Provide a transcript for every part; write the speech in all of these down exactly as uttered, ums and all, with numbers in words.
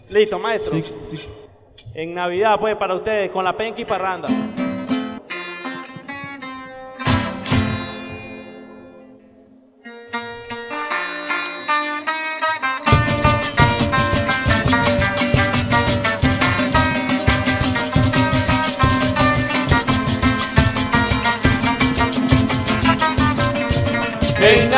Listo, maestro. Sí, sí. En Navidad, pues, para ustedes, con la penca y parranda. En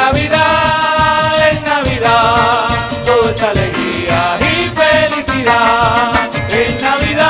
Navidad, en Navidad, todo es alegría y felicidad. En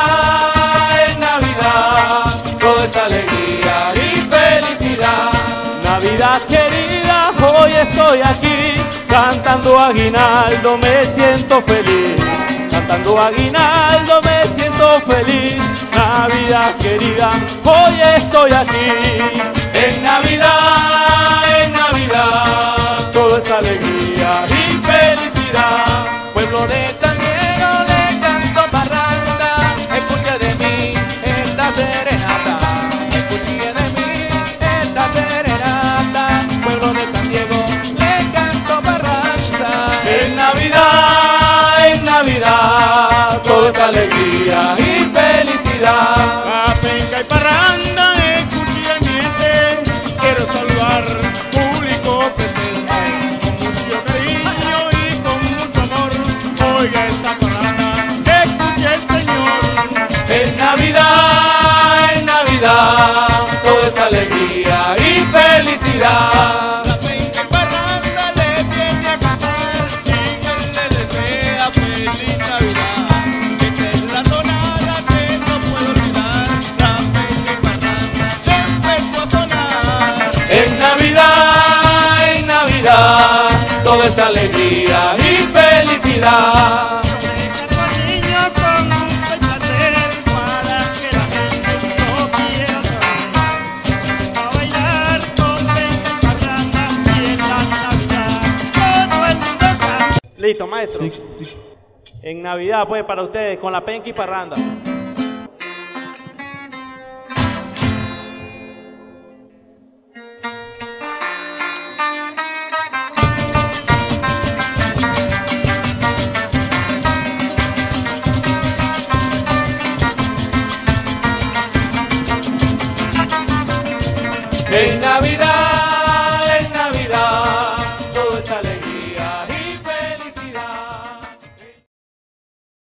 Navidad, en Navidad, todo es alegría y felicidad. Navidad querida, hoy estoy aquí, cantando aguinaldo me siento feliz. Cantando aguinaldo me siento feliz. Navidad querida, hoy estoy aquí. En Navidad, en Navidad, todo es alegría y felicidad. Pueblo de San Diego, le canto parranda, escuche de mí esta serenata. Escuche de mí esta serenata. Pueblo de San Diego, le canto parranda. En Navidad, en Navidad, todo es alegría y felicidad. La penca y parranda, escuche mi gente, quiero saludar público presente, con mucho cariño y con mucho amor. Oiga esta parranda, escuche el Señor. En Navidad, en Navidad, todo es alegría y felicidad. La penca y parranda le viene a cantar y él le desea feliz Navidad. Esta es la tonada que no puedo olvidar. La penca y parranda se empezó a sonar. En Navidad, en Navidad, todo es alegría y felicidad. Los niños con gusto y placer para que la gente no quiera saber. A bailar con penca y parranda y en la Navidad todo el mundo canta. Listo, maestro. Sí, sí. En Navidad, pues, para ustedes, con la penca y parranda. En Navidad,